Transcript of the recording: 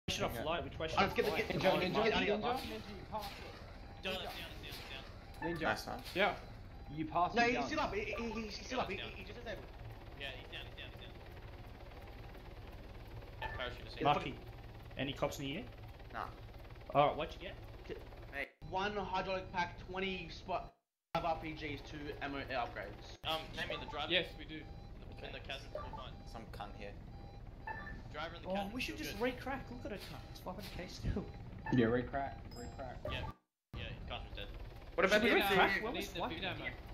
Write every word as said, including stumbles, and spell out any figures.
should I fly? Which way should Oh, I let's get the fly? get Ninja, ninja, ninja, ninja, ninja, ninja. ninja, you pass it. Down, it's down, it's down, it's down. Ninja, Nice one. Yeah. you pass No, it he's down. still up. He, he, he's still up. He, he just disabled. Yeah, he's down, he's down, he's down. Yeah, parachute is in. Lucky. Any cops near you? Nah. Alright, what'd you get? Mate. One hydraulic pack, twenty spot, five R P Gs, two ammo upgrades. Um, name in the driver. Yes, we do. In the, in the cabin, we'll find. Some cunt here. Driver in the Oh, cabin. we should still just good. re-crack. Look at it. It's five hundred K still. Yeah, re-crack, re-crack. Yeah, yeah, Carter's dead. What about Should the we M C? re-crack? We What need was the what? food ammo.